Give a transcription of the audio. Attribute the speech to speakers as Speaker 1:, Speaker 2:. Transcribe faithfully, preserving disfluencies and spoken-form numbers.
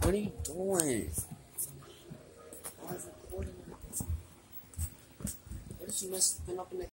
Speaker 1: What are you doing? I was recording. What did you mess up in the